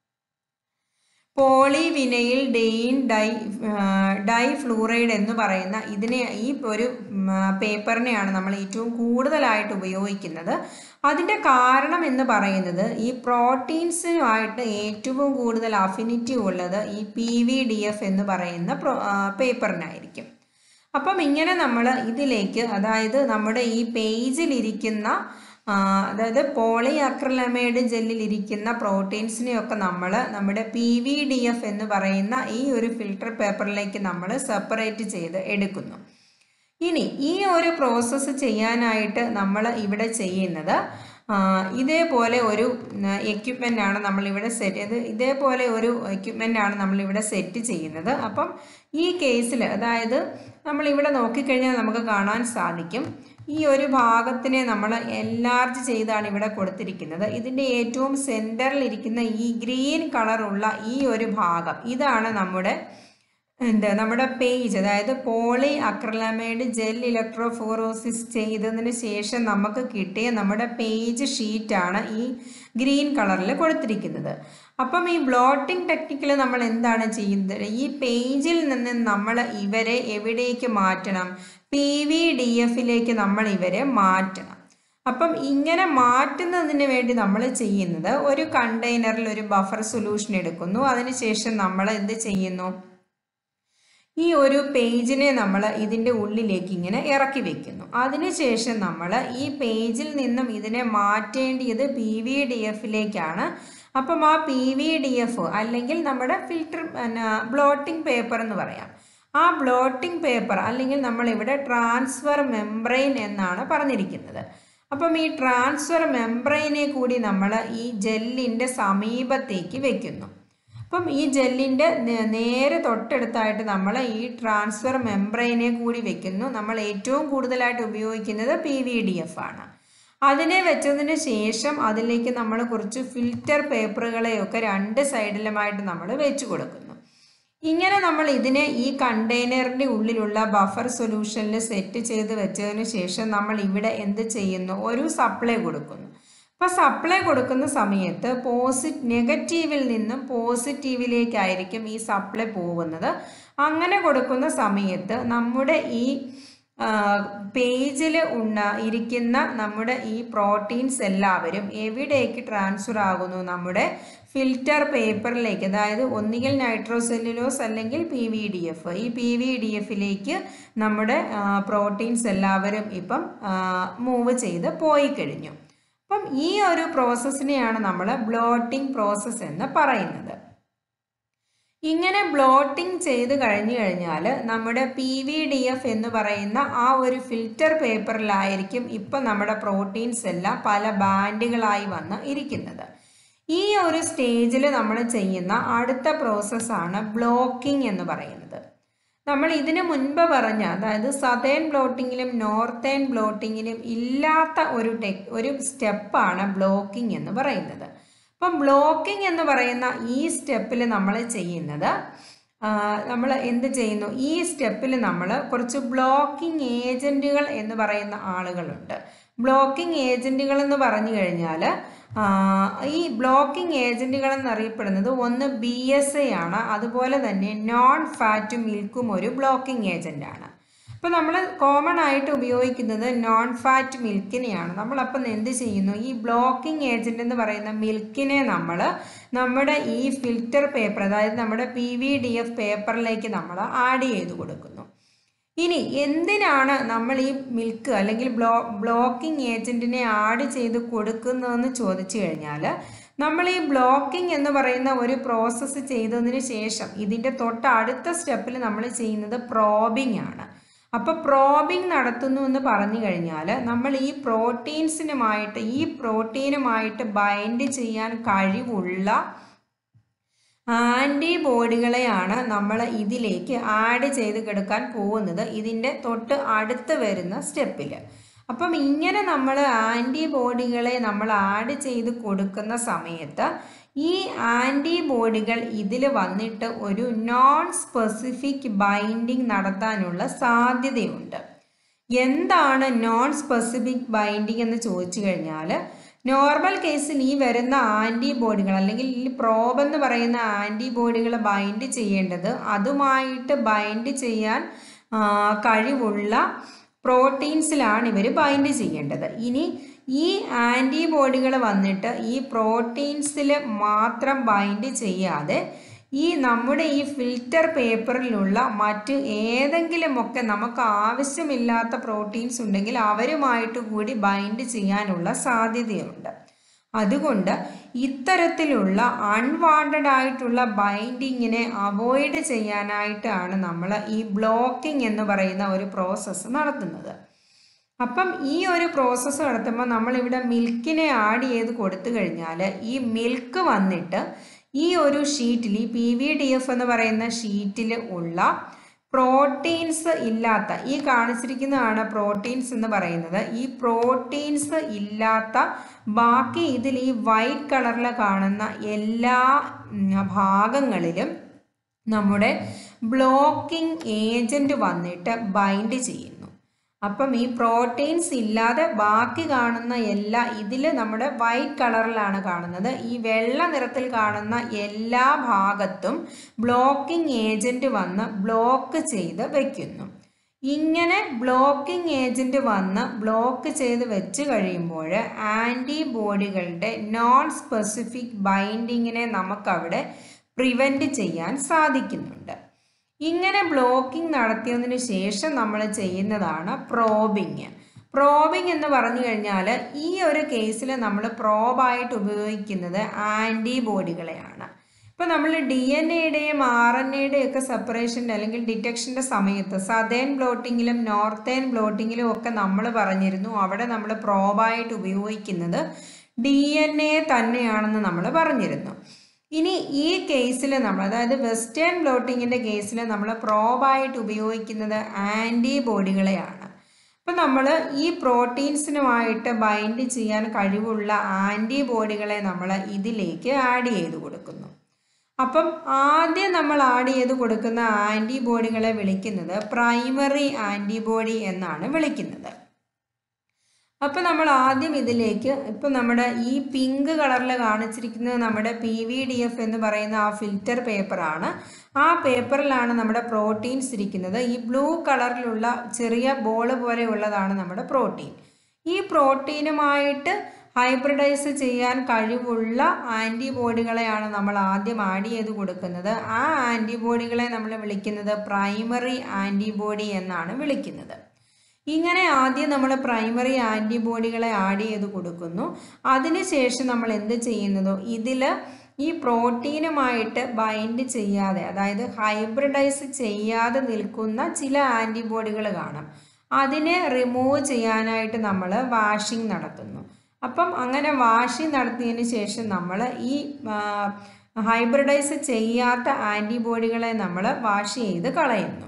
പോളിവിനൈൽ ഡെയിൻ ഡൈ ഡൈഫ്ലൂറൈഡ് എന്ന് പറയുന്ന ഇതിനെ ഈ ഒരു പേപ്പറിനെയാണ് നമ്മൾ ഏറ്റവും കൂടുതലായിട്ട് ഉപയോഗിക്കുന്നത്. അതിൻ്റെ കാരണം എന്ന് പറയുന്നത് ഈ പ്രോട്ടീൻസിനുമായിട്ട് ഏറ്റവും കൂടുതൽ അഫിനിറ്റി ഉള്ളത് ഈ പി വി ഡി എഫ് എന്ന് പറയുന്ന പേപ്പറിനായിരിക്കും. അപ്പം ഇങ്ങനെ നമ്മൾ ഇതിലേക്ക് അതായത് നമ്മുടെ ഈ പേജിലിരിക്കുന്ന അതായത് പോളി അക്രിലമൈഡ് ജെല്ലിലിരിക്കുന്ന പ്രോട്ടീൻസിനെയൊക്കെ നമ്മൾ നമ്മുടെ പി വി ഡി എഫ് എന്ന് പറയുന്ന ഈ ഒരു ഫിൽട്ടർ പേപ്പറിലേക്ക് നമ്മൾ സെപ്പറേറ്റ് ചെയ്ത് എടുക്കുന്നു. ഇനി ഈ ഒരു പ്രോസസ്സ് ചെയ്യാനായിട്ട് നമ്മൾ ഇവിടെ ചെയ്യുന്നത് ഇതേപോലെ ഒരു എക്യുപ്മെൻ്റ് ആണ് നമ്മളിവിടെ സെറ്റ് ചെയ്ത് ഇതേപോലെ ഒരു എക്യുപ്മെൻ്റ് ആണ് നമ്മളിവിടെ സെറ്റ് ചെയ്യുന്നത്. അപ്പം ഈ കേസിൽ അതായത് നമ്മളിവിടെ നോക്കിക്കഴിഞ്ഞാൽ നമുക്ക് കാണാൻ സാധിക്കും ഈ ഒരു ഭാഗത്തിനെ നമ്മൾ എൻലാർജ് ചെയ്താണ് ഇവിടെ കൊടുത്തിരിക്കുന്നത്. ഇതിൻ്റെ ഏറ്റവും സെൻറ്ററിൽ ഇരിക്കുന്ന ഈ ഗ്രീൻ കളറുള്ള ഈ ഒരു ഭാഗം ഇതാണ് നമ്മുടെ എന്താ നമ്മുടെ പേജ് അതായത് പോളി അക്രിലമൈഡ് ജെൽ ഇലക്ട്രോഫോറോസിസ് ചെയ്തതിന് ശേഷം നമുക്ക് കിട്ടിയ നമ്മുടെ പേജ് ഷീറ്റാണ് ഈ ഗ്രീൻ കളറിൽ കൊടുത്തിരിക്കുന്നത്. അപ്പം ഈ ബ്ലോട്ടിംഗ് ടെക്നിക്കിൽ നമ്മൾ എന്താണ് ചെയ്യുന്നത്? ഈ പേജിൽ നിന്ന് നമ്മൾ ഇവരെ എവിടേക്ക് മാറ്റണം? പി വി ഡി എഫിലേക്ക് നമ്മൾ ഇവരെ മാറ്റണം. അപ്പം ഇങ്ങനെ മാറ്റുന്നതിന് വേണ്ടി നമ്മൾ ചെയ്യുന്നത് ഒരു കണ്ടെയ്നറിൽ ഒരു ബഫർ സൊല്യൂഷൻ എടുക്കുന്നു. അതിനുശേഷം നമ്മൾ എന്ത് ചെയ്യുന്നു? ഈ ഒരു പേജിനെ നമ്മൾ ഇതിൻ്റെ ഉള്ളിലേക്ക് ഇങ്ങനെ ഇറക്കി വെക്കുന്നു. അതിനുശേഷം നമ്മൾ ഈ പേജിൽ നിന്നും ഇതിനെ മാറ്റേണ്ടിയത് പി വി ഡി എഫിലേക്കാണ്. അപ്പം ആ പി വി ഡി എഫ് അല്ലെങ്കിൽ നമ്മുടെ ഫിൽറ്റർ ബ്ലോട്ടിംഗ് പേപ്പർ എന്ന് പറയാം. ആ ബ്ലോട്ടിംഗ് പേപ്പർ അല്ലെങ്കിൽ നമ്മളിവിടെ ട്രാൻസ്ഫർ മെംബ്രെയിൻ എന്നാണ് പറഞ്ഞിരിക്കുന്നത്. അപ്പം ഈ ട്രാൻസ്ഫർ മെംബ്രെയിനെ കൂടി നമ്മൾ ഈ ജെല്ലിൻ്റെ സമീപത്തേക്ക് വെക്കുന്നു. അപ്പം ഈ ജെല്ലിൻ്റെ നേരെ തൊട്ടടുത്തായിട്ട് നമ്മൾ ഈ ട്രാൻസ്ഫർ മെംബ്രെയിനെ കൂടി വെക്കുന്നു. നമ്മൾ ഏറ്റവും കൂടുതലായിട്ട് ഉപയോഗിക്കുന്നത് പി വി ഡി എഫ് ആണ്. അതിനെ വെച്ചതിന് ശേഷം അതിലേക്ക് നമ്മൾ കുറച്ച് ഫിൽറ്റർ പേപ്പറുകളെയൊക്കെ രണ്ട് സൈഡിലുമായിട്ട് നമ്മൾ വെച്ച് കൊടുക്കുന്നു. ഇങ്ങനെ നമ്മൾ ഇതിനെ ഈ കണ്ടെയ്നറിൻ്റെ ഉള്ളിലുള്ള ബഫർ സൊല്യൂഷനിൽ സെറ്റ് ചെയ്ത് വെച്ചതിന് ശേഷം നമ്മൾ ഇവിടെ എന്ത് ചെയ്യുന്നു? ഒരു സപ്ലൈ കൊടുക്കുന്നു. അപ്പോൾ സപ്ലൈ കൊടുക്കുന്ന സമയത്ത് പോസിറ്റ് നെഗറ്റീവിൽ നിന്നും പോസിറ്റീവിലേക്കായിരിക്കും ഈ സപ്ലൈ പോകുന്നത്. അങ്ങനെ കൊടുക്കുന്ന സമയത്ത് നമ്മുടെ ഈ പേജിൽ ഉണ്ട ഇരിക്കുന്ന നമ്മുടെ ഈ പ്രോട്ടീൻസ് എല്ലാവരും എവിടേക്ക് ട്രാൻസ്ഫർ ആകുന്നു? നമ്മുടെ ഫിൽറ്റർ പേപ്പറിലേക്ക്, അതായത് ഒന്നുകിൽ നൈട്രോസെല്ലുലോസ് അല്ലെങ്കിൽ പി വി ഡി എഫ്. ഈ പി വി ഡി എഫിലേക്ക് നമ്മുടെ പ്രോട്ടീൻസ് എല്ലാവരും ഇപ്പം മൂവ് ചെയ്ത് പോയി കഴിഞ്ഞു. അപ്പം ഈ ഒരു പ്രോസസ്സിനെയാണ് നമ്മൾ ബ്ലോട്ടിംഗ് പ്രോസസ്സ് എന്ന് പറയുന്നത്. ഇങ്ങനെ ബ്ലോട്ടിംഗ് ചെയ്ത് കഴിഞ്ഞു കഴിഞ്ഞാൽ നമ്മുടെ പി വി ഡി എഫ് എന്ന് പറയുന്ന ആ ഒരു ഫിൽറ്റർ പേപ്പറിലായിരിക്കും ഇപ്പം നമ്മുടെ പ്രോട്ടീൻസ് എല്ലാം പല ബാൻഡുകളായി വന്ന് ഇരിക്കുന്നത്. ഈ ഒരു സ്റ്റേജിൽ നമ്മൾ ചെയ്യുന്ന അടുത്ത പ്രോസസ്സാണ് ബ്ലോക്കിംഗ് എന്ന് പറയുന്നത്. നമ്മൾ ഇതിനു മുൻപ് പറഞ്ഞ, അതായത് സതേൺ ബ്ലോട്ടിങ്ങിലും നോർത്തേൺ ബ്ലോട്ടിങ്ങിലും ഇല്ലാത്ത ഒരു ടെക് ഒരു സ്റ്റെപ്പാണ് ബ്ലോക്കിംഗ് എന്ന് പറയുന്നത്. അപ്പം ബ്ലോക്കിംഗ് എന്ന് പറയുന്ന ഈ സ്റ്റെപ്പിൽ നമ്മൾ ചെയ്യുന്നത്, നമ്മൾ എന്ത് ചെയ്യുന്നു? ഈ സ്റ്റെപ്പിൽ നമ്മൾ കുറച്ച് ബ്ലോക്കിംഗ് ഏജൻറ്റുകൾ എന്ന് പറയുന്ന ആളുകളുണ്ട്. ബ്ലോക്കിംഗ് ഏജൻറ്റുകൾ എന്ന് പറഞ്ഞു കഴിഞ്ഞാൽ ഈ ബ്ലോക്കിംഗ് ഏജൻറ്റുകൾ എന്നറിയപ്പെടുന്നത് ഒന്ന് ബി എസ് എ ആണ്, അതുപോലെ തന്നെ നോൺ ഫാറ്റ് മിൽക്കും ഒരു ബ്ലോക്കിംഗ് ഏജൻ്റാണ്. അപ്പോൾ നമ്മൾ കോമൺ ആയിട്ട് ഉപയോഗിക്കുന്നത് നോൺ ഫാറ്റ് മിൽക്കിനെയാണ്. നമ്മളപ്പം എന്ത് ചെയ്യുന്നു? ഈ ബ്ലോക്കിംഗ് ഏജൻറ്റ് എന്ന് പറയുന്ന മിൽക്കിനെ നമ്മൾ നമ്മുടെ ഈ ഫിൽറ്റർ പേപ്പർ, അതായത് നമ്മുടെ പി വി ഡി എഫ് പേപ്പറിലേക്ക് നമ്മൾ ആഡ് ചെയ്ത് കൊടുക്കുന്നു. ഇനി എന്തിനാണ് നമ്മൾ ഈ മിൽക്ക് അല്ലെങ്കിൽ ബ്ലോ ബ്ലോക്കിംഗ് ഏജൻറ്റിനെ ആഡ് ചെയ്ത് കൊടുക്കുന്നതെന്ന് ചോദിച്ചു കഴിഞ്ഞാൽ, നമ്മൾ ഈ ബ്ലോക്കിംഗ് എന്ന് പറയുന്ന ഒരു പ്രോസസ്സ് ചെയ്തതിന് ശേഷം ഇതിൻ്റെ തൊട്ട് അടുത്ത സ്റ്റെപ്പിൽ നമ്മൾ ചെയ്യുന്നത് പ്രോബിംഗ് ആണ്. അപ്പോൾ പ്രോബിംഗ് നടത്തുന്നു എന്ന് പറഞ്ഞു കഴിഞ്ഞാൽ നമ്മൾ ഈ പ്രോട്ടീൻസിനുമായിട്ട് ഈ പ്രോട്ടീനുമായിട്ട് ബൈൻഡ് ചെയ്യാൻ കഴിവുള്ള ആൻറ്റിബോഡികളെയാണ് നമ്മൾ ഇതിലേക്ക് ആഡ് ചെയ്ത് കൊടുക്കാൻ പോകുന്നത് ഇതിൻ്റെ തൊട്ട് അടുത്ത് വരുന്ന സ്റ്റെപ്പിൽ. അപ്പം ഇങ്ങനെ നമ്മൾ ആൻറ്റിബോഡികളെ നമ്മൾ ആഡ് ചെയ്ത് കൊടുക്കുന്ന സമയത്ത് ഈ ആൻറ്റിബോഡികൾ ഇതിൽ വന്നിട്ട് ഒരു നോൺ സ്പെസിഫിക് ബൈൻഡിങ് നടത്താനുള്ള സാധ്യതയുണ്ട്. എന്താണ് നോൺ സ്പെസിഫിക് ബൈൻഡിങ് എന്ന് ചോദിച്ചു കഴിഞ്ഞാൽ, നോർമൽ കേസിൽ ഈ വരുന്ന ആൻറ്റിബോഡികൾ അല്ലെങ്കിൽ ഈ പ്രോബ് എന്ന് പറയുന്ന ആൻറ്റിബോഡികൾ ബൈൻഡ് ചെയ്യേണ്ടത് അതുമായിട്ട് ബൈൻഡ് ചെയ്യാൻ കഴിവുള്ള പ്രോട്ടീൻസിലാണ് ഇവർ ബൈൻഡ് ചെയ്യേണ്ടത്. ഇനി ഈ ആൻറ്റിബോഡികൾ വന്നിട്ട് ഈ പ്രോട്ടീൻസിൽ മാത്രം ബൈൻഡ് ചെയ്യാതെ ഈ നമ്മുടെ ഈ ഫിൽറ്റർ പേപ്പറിലുള്ള മറ്റ് ഏതെങ്കിലുമൊക്കെ നമുക്ക് ആവശ്യമില്ലാത്ത പ്രോട്ടീൻസ് ഉണ്ടെങ്കിൽ അവരുമായിട്ട് കൂടി ബൈൻഡ് ചെയ്യാനുള്ള സാധ്യതയുണ്ട്. അതുകൊണ്ട് ഇത്തരത്തിലുള്ള അൺവാണ്ടഡ് ആയിട്ടുള്ള ബൈൻഡിങ്ങിനെ അവോയ്ഡ് ചെയ്യാനായിട്ടാണ് നമ്മൾ ഈ ബ്ലോക്കിംഗ് എന്ന് പറയുന്ന ഒരു പ്രോസസ്സ് നടത്തുന്നത്. അപ്പം ഈ ഒരു പ്രോസസ്സ് നടത്തുമ്പോൾ നമ്മളിവിടെ മിൽക്കിനെ ആഡ് ചെയ്ത് കൊടുത്തു കഴിഞ്ഞാൽ ഈ മിൽക്ക് വന്നിട്ട് ഈ ഒരു ഷീറ്റിൽ, ഈ പി വി ഡി എഫ് എന്ന് പറയുന്ന ഷീറ്റിൽ ഉള്ള പ്രോട്ടീൻസ് ഇല്ലാത്ത, ഈ കാണിച്ചിരിക്കുന്നതാണ് പ്രോട്ടീൻസ് എന്ന് പറയുന്നത്, ഈ പ്രോട്ടീൻസ് ഇല്ലാത്ത ബാക്കി ഇതിൽ ഈ വൈറ്റ് കളറിൽ കാണുന്ന എല്ലാ ഭാഗങ്ങളിലും നമ്മുടെ ബ്ലോക്കിംഗ് ഏജൻറ്റ് വന്നിട്ട് ബൈൻഡ് ചെയ്യുന്നു. അപ്പം ഈ പ്രോട്ടീൻസ് ഇല്ലാതെ ബാക്കി കാണുന്ന എല്ലാ ഇതിൽ നമ്മുടെ വൈറ്റ് കളറിലാണ് കാണുന്നത്, ഈ വെള്ള നിറത്തിൽ കാണുന്ന എല്ലാ ഭാഗത്തും ബ്ലോക്കിംഗ് ഏജൻറ്റ് വന്ന് ബ്ലോക്ക് ചെയ്ത് വയ്ക്കുന്നു. ഇങ്ങനെ ബ്ലോക്കിംഗ് ഏജൻറ്റ് വന്ന് ബ്ലോക്ക് ചെയ്ത് വെച്ച് കഴിയുമ്പോൾ ആൻറ്റിബോഡികളുടെ നോൺ സ്പെസിഫിക് ബൈൻഡിങ്ങിനെ നമുക്കവിടെ പ്രിവെൻറ്റ് ചെയ്യാൻ സാധിക്കുന്നുണ്ട്. ഇങ്ങനെ ബ്ലോക്കിംഗ് നടത്തിയതിന് ശേഷം നമ്മൾ ചെയ്യുന്നതാണ് പ്രോബിങ്. പ്രോബിങ് എന്ന് പറഞ്ഞു കഴിഞ്ഞാൽ ഈ ഒരു കേസിൽ നമ്മൾ പ്രോബായിട്ട് ഉപയോഗിക്കുന്നത് ആൻറ്റിബോഡികളെയാണ്. ഇപ്പോൾ നമ്മൾ ഡി എൻ എയുടെയും ആർ എൻ എയുടെയും ഒക്കെ സെപ്പറേഷൻ്റെ അല്ലെങ്കിൽ ഡിറ്റക്ഷൻ്റെ സമയത്ത് സതേൺ ബ്ലോട്ടിങ്ങിലും നോർത്തേൺ ബ്ലോട്ടിങ്ങിലും ഒക്കെ നമ്മൾ പറഞ്ഞിരുന്നു അവിടെ നമ്മൾ പ്രോബായിട്ട് ഉപയോഗിക്കുന്നത് ഡി എൻ എ തന്നെയാണെന്ന് നമ്മൾ പറഞ്ഞിരുന്നു. ഇനി ഈ കേസിൽ നമ്മൾ, അതായത് വെസ്റ്റേൺ ബ്ലോട്ടിങ്ങിൻ്റെ കേസിൽ നമ്മൾ പ്രോബായിട്ട് ഉപയോഗിക്കുന്നത് ആൻറ്റിബോഡികളെയാണ്. അപ്പം നമ്മൾ ഈ പ്രോട്ടീൻസിനുമായിട്ട് ബൈൻഡ് ചെയ്യാൻ കഴിവുള്ള ആൻറ്റിബോഡികളെ നമ്മൾ ഇതിലേക്ക് ആഡ് ചെയ്ത് കൊടുക്കുന്നു. അപ്പം ആദ്യം നമ്മൾ ആഡ് ചെയ്ത് കൊടുക്കുന്ന ആൻറ്റിബോഡികളെ വിളിക്കുന്നത് പ്രൈമറി ആൻറ്റിബോഡി എന്നാണ് വിളിക്കുന്നത്. അപ്പോൾ നമ്മൾ ആദ്യം ഇതിലേക്ക് ഇപ്പം നമ്മുടെ ഈ പിങ്ക് കളറിൽ കാണിച്ചിരിക്കുന്നത് നമ്മുടെ പി വി ഡി എഫ് എന്ന് പറയുന്ന ആ ഫിൽറ്റർ പേപ്പറാണ്. ആ പേപ്പറിലാണ് നമ്മുടെ പ്രോട്ടീൻസ് ഇരിക്കുന്നത്. ഈ ബ്ലൂ കളറിലുള്ള ചെറിയ ബോൾ പോലെയുള്ളതാണ് നമ്മുടെ പ്രോട്ടീൻ. ഈ പ്രോട്ടീനുമായിട്ട് ഹൈബ്രിഡൈസ് ചെയ്യാൻ കഴിവുള്ള ആൻറ്റിബോഡികളെയാണ് നമ്മൾ ആദ്യം ആഡ് ചെയ്ത് കൊടുക്കുന്നത്. ആ ആൻറ്റിബോഡികളെ നമ്മൾ വിളിക്കുന്നത് പ്രൈമറി ആൻറ്റിബോഡി എന്നാണ് വിളിക്കുന്നത്. ഇങ്ങനെ ആദ്യം നമ്മൾ പ്രൈമറി ആൻറ്റിബോഡികളെ ആഡ് ചെയ്ത് കൊടുക്കുന്നു. അതിനുശേഷം നമ്മൾ എന്ത് ചെയ്യുന്നതോ ഇതിൽ ഈ പ്രോട്ടീനുമായിട്ട് ബൈൻഡ് ചെയ്യാതെ, അതായത് ഹൈബ്രിഡൈസ് ചെയ്യാതെ നിൽക്കുന്ന ചില ആൻറ്റിബോഡികൾ കാണാം. അതിനെ റിമൂവ് ചെയ്യാനായിട്ട് നമ്മൾ വാഷിംഗ് നടത്തുന്നു. അപ്പം അങ്ങനെ വാഷിംഗ് നടത്തിയതിന് ശേഷം നമ്മൾ ഈ ഹൈബ്രിഡൈസ് ചെയ്യാത്ത ആൻറ്റിബോഡികളെ നമ്മൾ വാഷ് ചെയ്ത് കളയുന്നു.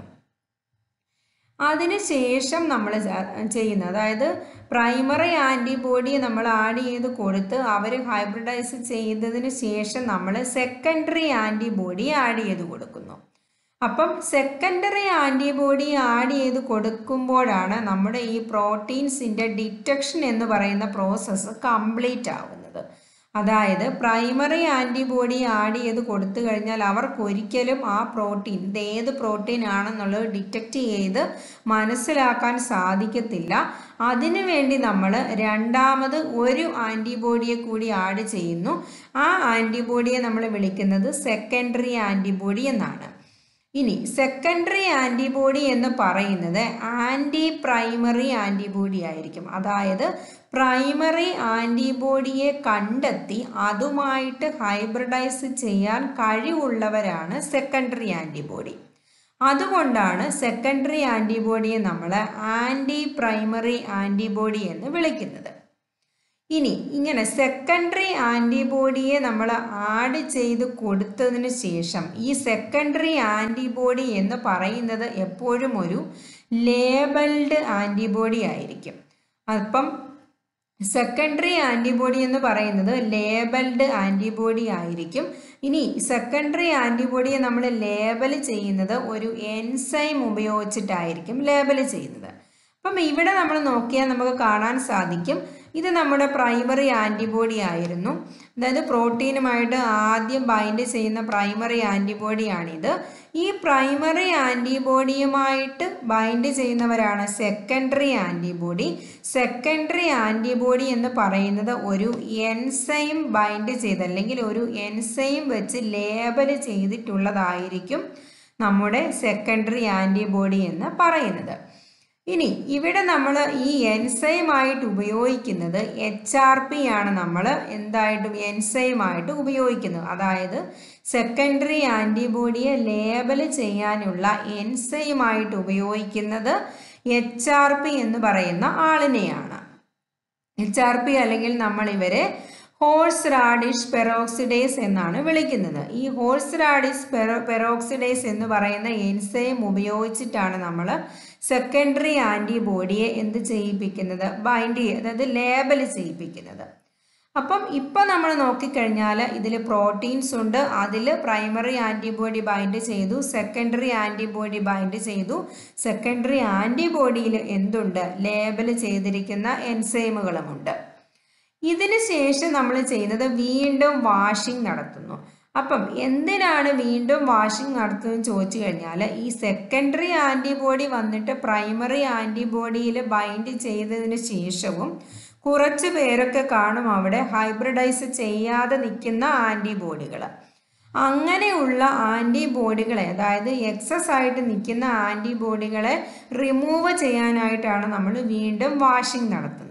അതിനുശേഷം നമ്മൾ ചെയ്യുന്നത്, അതായത് പ്രൈമറി ആൻറ്റിബോഡി നമ്മൾ ആഡ് ചെയ്ത് കൊടുത്ത് അവർ ഹൈബ്രിഡൈസ് ചെയ്തതിന് ശേഷം നമ്മൾ സെക്കൻഡറി ആൻറ്റിബോഡി ആഡ് ചെയ്ത് കൊടുക്കുന്നു. അപ്പം സെക്കൻഡറി ആൻറ്റിബോഡി ആഡ് ചെയ്ത് കൊടുക്കുമ്പോഴാണ് നമ്മുടെ ഈ പ്രോട്ടീൻസിൻ്റെ ഡിറ്റക്ഷൻ എന്ന് പറയുന്ന പ്രോസസ്സ് കംപ്ലീറ്റ് ആവുന്നത്. അതായത് പ്രൈമറി ആൻറ്റിബോഡി ആഡ് ചെയ്ത് കൊടുത്തു കഴിഞ്ഞാൽ അവർക്കൊരിക്കലും ആ പ്രോട്ടീൻ ഇത് ഏത് പ്രോട്ടീൻ ആണെന്നുള്ളത് ഡിറ്റക്റ്റ് ചെയ്ത് മനസ്സിലാക്കാൻ സാധിക്കത്തില്ല. അതിനു വേണ്ടി നമ്മൾ രണ്ടാമത് ഒരു ആൻറ്റിബോഡിയെ കൂടി ആഡ് ചെയ്യുന്നു. ആ ആൻറ്റിബോഡിയെ നമ്മൾ വിളിക്കുന്നത് സെക്കൻഡറി ആൻറ്റിബോഡി എന്നാണ്. ഇനി സെക്കൻഡറി ആൻറ്റിബോഡി എന്ന് പറയുന്നത് ആൻറ്റി പ്രൈമറി ആൻറ്റിബോഡി ആയിരിക്കും. അതായത് പ്രൈമറി ആൻറ്റിബോഡിയെ കണ്ടെത്തി അതുമായിട്ട് ഹൈബ്രിഡൈസ് ചെയ്യാൻ കഴിവുള്ളവരാണ് സെക്കൻഡറി ആൻറ്റിബോഡി. അതുകൊണ്ടാണ് സെക്കൻഡറി ആൻറ്റിബോഡിയെ നമ്മൾ ആൻറ്റി പ്രൈമറി ആൻറ്റിബോഡി എന്ന് വിളിക്കുന്നത്. ഇനി ഇങ്ങനെ സെക്കൻഡറി ആൻറ്റിബോഡിയെ നമ്മൾ ആഡ് ചെയ്ത് കൊടുത്തതിന് ശേഷം ഈ സെക്കൻഡറി ആൻറ്റിബോഡി എന്ന് പറയുന്നത് എപ്പോഴും ഒരു ലേബൽഡ് ആൻറ്റിബോഡി ആയിരിക്കും. അപ്പം സെക്കൻഡറി ആൻറ്റിബോഡി എന്ന് പറയുന്നത് ലേബൽഡ് ആൻറ്റിബോഡി ആയിരിക്കും. ഇനി സെക്കൻഡറി ആൻറ്റിബോഡിയെ നമ്മൾ ലേബൽ ചെയ്യുന്നത് ഒരു എൻസൈം ഉപയോഗിച്ചിട്ടായിരിക്കും ലേബൽ ചെയ്യുന്നത്. അപ്പം ഇവിടെ നമ്മൾ നോക്കിയാൽ നമുക്ക് കാണാൻ സാധിക്കും ഇത് നമ്മുടെ പ്രൈമറി ആൻറ്റിബോഡി ആയിരുന്നു. അതായത് പ്രോട്ടീനുമായിട്ട് ആദ്യം ബൈൻഡ് ചെയ്യുന്ന പ്രൈമറി ആൻറ്റിബോഡിയാണിത്. ഈ പ്രൈമറി ആൻറ്റിബോഡിയുമായിട്ട് ബൈൻഡ് ചെയ്യുന്നവരാണ് സെക്കൻഡറി ആൻറ്റിബോഡി. സെക്കൻഡറി ആൻറ്റിബോഡി എന്ന് പറയുന്നത് ഒരു എൻസൈം ബൈൻഡ് ചെയ്ത് അല്ലെങ്കിൽ ഒരു എൻസൈം വെച്ച് ലേബൽ ചെയ്തിട്ടുള്ളതായിരിക്കും നമ്മുടെ സെക്കൻഡറി ആൻറ്റിബോഡി എന്ന് പറയുന്നത്. ഇനി ഇവിടെ നമ്മൾ ഈ എൻസൈമായിട്ട് ഉപയോഗിക്കുന്നത് എച്ച് ആർ പി ആണ്. നമ്മൾ എന്തായിട്ടും എൻസൈമായിട്ട് ഉപയോഗിക്കുന്നത്, അതായത് സെക്കൻഡറി ആൻറ്റിബോഡിയെ ലേബൽ ചെയ്യാനുള്ള എൻസൈമായിട്ട് ഉപയോഗിക്കുന്നത് എച്ച് ആർ പി എന്ന് പറയുന്ന ആളിനെയാണ്. എച്ച് ആർ പി അല്ലെങ്കിൽ നമ്മൾ ഇവരെ ഹോഴ്സ് റാഡിഷ് പെറോക്സിഡേസ് എന്നാണ് വിളിക്കുന്നത്. ഈ ഹോഴ്സ് റാഡിഷ് പെറോ പെറോക്സിഡേസ് എന്ന് പറയുന്ന എൻസൈം ഉപയോഗിച്ചിട്ടാണ് നമ്മൾ സെക്കൻഡറി ആൻറ്റിബോഡിയെ എന്ത് ചെയ്യിപ്പിക്കുന്നത്, ബൈൻഡ് ചെയ്യുക, അതായത് ലേബൽ ചെയ്യിപ്പിക്കുന്നത്. അപ്പം ഇപ്പം നമ്മൾ നോക്കിക്കഴിഞ്ഞാൽ ഇതിൽ പ്രോട്ടീൻസ് ഉണ്ട്. അതിൽ പ്രൈമറി ആൻറ്റിബോഡി ബൈൻഡ് ചെയ്തു, സെക്കൻഡറി ആൻറ്റിബോഡി ബൈൻഡ് ചെയ്തു. സെക്കൻഡറി ആൻറ്റിബോഡിയിൽ എന്തുണ്ട്, ലേബൽ ചെയ്തിരിക്കുന്ന എൻസൈമുകളുമുണ്ട്. ഇതിന് ശേഷം നമ്മൾ ചെയ്യുന്നത് വീണ്ടും വാഷിംഗ് നടത്തുന്നു. അപ്പം എന്തിനാണ് വീണ്ടും വാഷിംഗ് നടത്തുന്നതെന്ന് ചോദിച്ചു കഴിഞ്ഞാൽ ഈ സെക്കൻഡറി ആൻറ്റിബോഡി വന്നിട്ട് പ്രൈമറി ആൻറ്റിബോഡിയിൽ ബൈൻഡ് ചെയ്തതിന് ശേഷവും കുറച്ച് പേരൊക്കെ കാണും അവിടെ ഹൈബ്രിഡൈസ് ചെയ്യാതെ നിൽക്കുന്ന ആൻറ്റിബോഡികൾ. അങ്ങനെയുള്ള ആൻറ്റിബോഡികളെ, അതായത് എക്സസ് ആയിട്ട് നിൽക്കുന്ന ആൻറ്റിബോഡികളെ റിമൂവ് ചെയ്യാനായിട്ടാണ് നമ്മൾ വീണ്ടും വാഷിംഗ് നടത്തുന്നത്.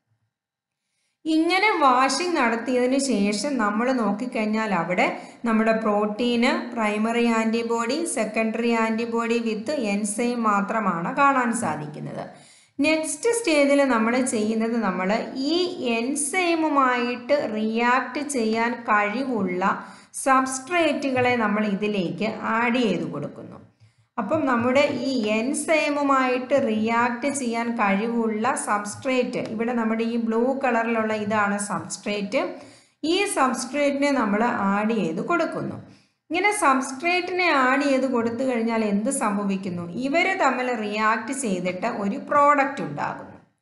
ഇങ്ങനെ വാഷിംഗ് നടത്തിയതിന് ശേഷം നമ്മൾ നോക്കിക്കഴിഞ്ഞാൽ അവിടെ നമ്മുടെ പ്രോട്ടീന്, primary antibody, secondary antibody with enzyme മാത്രമാണ് കാണാൻ സാധിക്കുന്നത്. നെക്സ്റ്റ് സ്റ്റേജിൽ നമ്മൾ ചെയ്യുന്നത് നമ്മൾ ഈ എൻസൈമുമായിട്ട് റിയാക്ട് ചെയ്യാൻ കഴിവുള്ള സബ്സ്ട്രേറ്റുകളെ നമ്മൾ ഇതിലേക്ക് ആഡ് ചെയ്ത് കൊടുക്കുന്നു. അപ്പം നമ്മുടെ ഈ എൻസൈമുമായിട്ട് റിയാക്ട് ചെയ്യാൻ കഴിവുള്ള സബ്സ്ട്രേറ്റ്, ഇവിടെ നമ്മുടെ ഈ ബ്ലൂ കളറിലുള്ള ഇതാണ് സബ്സ്ട്രേറ്റ്. ഈ സബ്സ്ട്രേറ്റിനെ നമ്മൾ ആഡ് ചെയ്ത് കൊടുക്കുന്നു. ഇങ്ങനെ സബ്സ്ട്രേറ്റിനെ ആഡ് ചെയ്ത് കൊടുത്തു കഴിഞ്ഞാൽ എന്ത് സംഭവിക്കുന്നു, ഇവർ തമ്മിൽ റിയാക്ട് ചെയ്തിട്ട് ഒരു പ്രോഡക്റ്റ് ഉണ്ടാകുന്നു.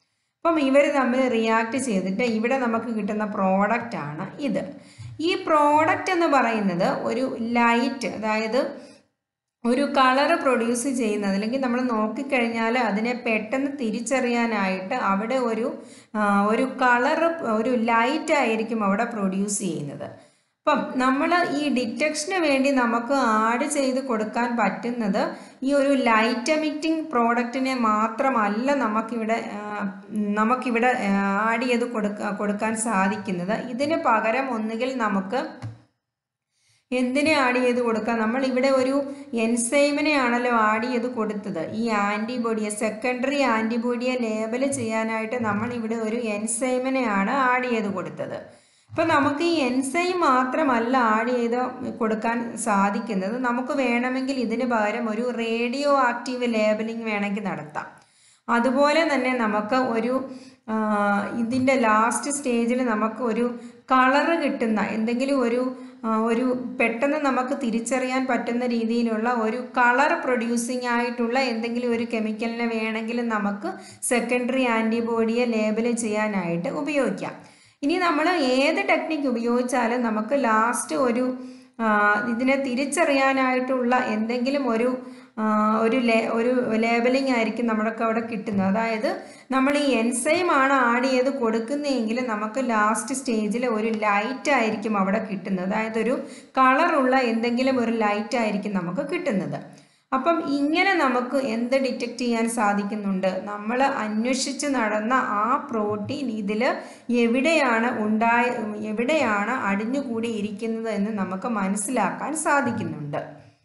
അപ്പം ഇവർ തമ്മിൽ റിയാക്ട് ചെയ്തിട്ട് ഇവിടെ നമുക്ക് കിട്ടുന്ന പ്രോഡക്റ്റ് ആണ് ഇത്. ഈ പ്രോഡക്റ്റ് എന്ന് പറയുന്നത് ഒരു ലൈറ്റ്, അതായത് ഒരു കളർ പ്രൊഡ്യൂസ് ചെയ്യുന്നത്, അല്ലെങ്കിൽ നമ്മൾ നോക്കിക്കഴിഞ്ഞാൽ അതിനെ പെട്ടെന്ന് തിരിച്ചറിയാനായിട്ട് അവിടെ ഒരു ഒരു കളർ, ഒരു ലൈറ്റ് ആയിരിക്കും അവിടെ പ്രൊഡ്യൂസ് ചെയ്യുന്നത്. അപ്പം നമ്മൾ ഈ ഡിറ്റക്ഷന് വേണ്ടി നമുക്ക് ആഡ് ചെയ്ത് കൊടുക്കാൻ പറ്റുന്നത് ഈ ഒരു ലൈറ്റ് എമിറ്റിംഗ് പ്രോഡക്റ്റിനെ മാത്രമല്ല നമുക്കിവിടെ നമുക്കിവിടെ ആഡ് ചെയ്ത് കൊടുക്ക കൊടുക്കാൻ സാധിക്കുന്നത്. ഇതിന് പകരം ഒന്നുകിൽ നമുക്ക് എന്തിനെ ആഡ് ചെയ്ത് കൊടുക്കാം, നമ്മൾ ഇവിടെ ഒരു എൻസൈമിനെ ആണല്ലോ ആഡ് ചെയ്ത് കൊടുത്തത്. ഈ ആൻറ്റിബോഡിയെ, സെക്കൻഡറി ആൻറ്റിബോഡിയെ ലേബൽ ചെയ്യാനായിട്ട് നമ്മൾ ഇവിടെ ഒരു എൻസൈമിനെയാണ് ആഡ് ചെയ്ത് കൊടുത്തത്. അപ്പം നമുക്ക് ഈ എൻസൈം മാത്രമല്ല ആഡ് ചെയ്ത് കൊടുക്കാൻ സാധിക്കുന്നത്, നമുക്ക് വേണമെങ്കിൽ ഇതിന് പകരം ഒരു റേഡിയോ ആക്റ്റീവ് ലേബലിംഗ് വേണമെങ്കിൽ നടത്താം. അതുപോലെ തന്നെ നമുക്ക് ഒരു ഇതിൻ്റെ ലാസ്റ്റ് സ്റ്റേജിൽ നമുക്ക് ഒരു കളറ് കിട്ടുന്ന എന്തെങ്കിലും ഒരു ഒരു പെട്ടെന്ന് നമുക്ക് തിരിച്ചറിയാൻ പറ്റുന്ന രീതിയിലുള്ള ഒരു കളർ പ്രൊഡ്യൂസിങ് ആയിട്ടുള്ള എന്തെങ്കിലും ഒരു കെമിക്കലിനെ വേണമെങ്കിലും നമുക്ക് സെക്കൻഡറി ആൻറ്റിബോഡിയെ ലേബൽ ചെയ്യാനായിട്ട് ഉപയോഗിക്കാം. ഇനി നമ്മൾ ഏത് ടെക്നിക്ക് ഉപയോഗിച്ചാലും നമുക്ക് ലാസ്റ്റ് ഒരു ഇതിനെ തിരിച്ചറിയാനായിട്ടുള്ള എന്തെങ്കിലും ഒരു ഒരു ലേ ഒരു ലേബലിംഗ് ആയിരിക്കും നമ്മൾക്ക് അവിടെ കിട്ടുന്നത്. അതായത് നമ്മൾ ഈ എൻസൈം ആണ് ആഡ് ചെയ്ത് കൊടുക്കുന്നതെങ്കിൽ നമുക്ക് ലാസ്റ്റ് സ്റ്റേജിൽ ഒരു ലൈറ്റ് ആയിരിക്കും അവിടെ കിട്ടുന്നത്. അതായത് ഒരു കളറുള്ള എന്തെങ്കിലും ഒരു ലൈറ്റ് ആയിരിക്കും നമുക്ക് കിട്ടുന്നത്. അപ്പം ഇങ്ങനെ നമുക്ക് എന്ത് ഡിറ്റക്റ്റ് ചെയ്യാൻ സാധിക്കുന്നുണ്ട്, നമ്മൾ അന്വേഷിച്ച് നടന്ന ആ പ്രോട്ടീൻ ഇതിൽ എവിടെയാണ് ഉണ്ടായ എവിടെയാണ് അടിഞ്ഞുകൂടി ഇരിക്കുന്നത് എന്ന് നമുക്ക് മനസ്സിലാക്കാൻ സാധിക്കുന്നുണ്ട്.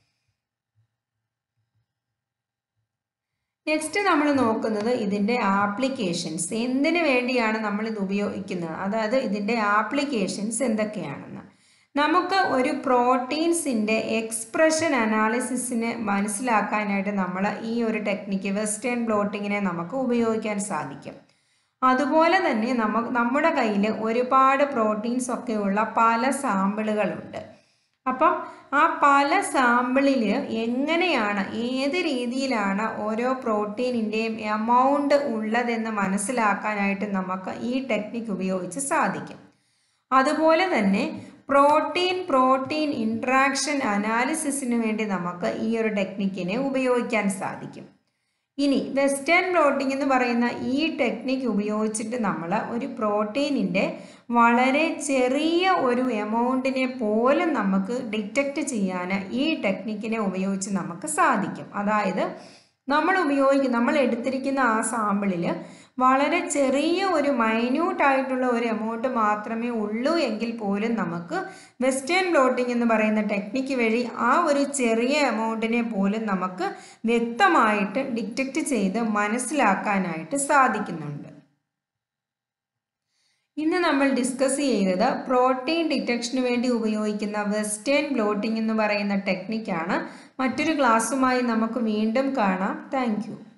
നെക്സ്റ്റ് നമ്മൾ നോക്കുന്നത് ഇതിൻ്റെ ആപ്ലിക്കേഷൻസ്, എന്തിനു വേണ്ടിയാണ് നമ്മൾ ഇത് ഉപയോഗിക്കുന്നത്, അതായത് ഇതിൻ്റെ ആപ്ലിക്കേഷൻസ് എന്തൊക്കെയാണെന്ന്. നമുക്ക് ഒരു പ്രോട്ടീൻസിൻ്റെ എക്സ്പ്രഷൻ അനാലിസിസിനെ മനസ്സിലാക്കാനായിട്ട് നമ്മൾ ഈ ഒരു ടെക്നിക്ക് വെസ്റ്റേൺ ബ്ലോട്ടിങ്ങിനെ നമുക്ക് ഉപയോഗിക്കാൻ സാധിക്കും. അതുപോലെ തന്നെ നമുക്ക് നമ്മുടെ കയ്യിൽ ഒരുപാട് പ്രോട്ടീൻസ് ഒക്കെയുള്ള പല സാമ്പിളുകളുണ്ട്. അപ്പം ആ പല സാമ്പിളിൽ എങ്ങനെയാണ്, ഏത് രീതിയിലാണ് ഓരോ പ്രോട്ടീനിൻ്റെയും എമൗണ്ട് ഉള്ളതെന്ന് മനസ്സിലാക്കാനായിട്ട് നമുക്ക് ഈ ടെക്നിക്ക് ഉപയോഗിച്ച് സാധിക്കും. അതുപോലെ തന്നെ പ്രോട്ടീൻ പ്രോട്ടീൻ ഇൻട്രാക്ഷൻ അനാലിസിസിന് വേണ്ടി നമുക്ക് ഈ ഒരു ടെക്നിക്കിനെ ഉപയോഗിക്കാൻ സാധിക്കും. ഇനി വെസ്റ്റേൺ ബ്ലോട്ടിംഗ് എന്ന് പറയുന്ന ഈ ടെക്നിക്ക് ഉപയോഗിച്ചിട്ട് നമ്മൾ ഒരു പ്രോട്ടീനിൻ്റെ വളരെ ചെറിയ ഒരു എമൗണ്ടിനെ പോലും നമുക്ക് ഡിറ്റക്റ്റ് ചെയ്യാൻ ഈ ടെക്നിക്കിനെ ഉപയോഗിച്ച് നമുക്ക് സാധിക്കും. അതായത് നമ്മൾ ഉപയോഗിക്കുന്ന നമ്മൾ എടുത്തിരിക്കുന്ന ആ സാമ്പിളിൽ വളരെ ചെറിയ ഒരു മൈന്യൂട്ട് ആയിട്ടുള്ള ഒരു എമൗണ്ട് മാത്രമേ ഉള്ളൂ എങ്കിൽ പോലും നമുക്ക് വെസ്റ്റേൺ ബ്ലോട്ടിംഗ് എന്ന് പറയുന്ന ടെക്നിക്ക് വഴി ആ ഒരു ചെറിയ എമൗണ്ടിനെ പോലും നമുക്ക് വ്യക്തമായിട്ട് ഡിറ്റക്റ്റ് ചെയ്ത് മനസ്സിലാക്കാനായിട്ട് സാധിക്കുന്നുണ്ട്. ഇന്ന് നമ്മൾ ഡിസ്കസ് ചെയ്തത് പ്രോട്ടീൻ ഡിറ്റക്ഷന് വേണ്ടി ഉപയോഗിക്കുന്ന വെസ്റ്റേൺ ബ്ലോട്ടിംഗ് എന്ന് പറയുന്ന ടെക്നിക്കാണ്. മറ്റൊരു ക്ലാസ്സുമായി നമുക്ക് വീണ്ടും കാണാം. Thank U.